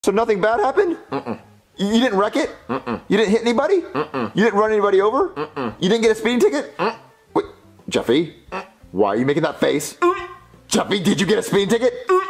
So nothing bad happened? You didn't wreck it? You didn't hit anybody? You didn't run anybody over? You didn't get a speeding ticket? Wait, Jeffy, why are you making that face? Jeffy, did you get a speeding ticket?